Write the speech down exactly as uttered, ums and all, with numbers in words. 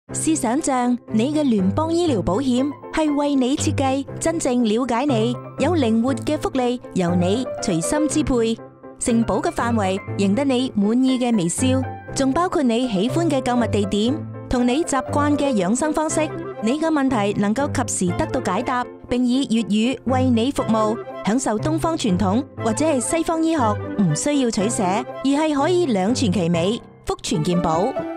試想象你嘅聯邦醫療保險係為你設計，真正了解你，有靈活嘅福利，由你隨心支配。承保嘅範圍贏得你滿意嘅微笑，仲包括你喜歡嘅購物地點同你習慣嘅養生方式。你嘅問題能夠及時得到解答，並以粵語為你服務。享受東方傳統或者係西方醫學，唔需要取捨，而係可以兩全其美，福全健保。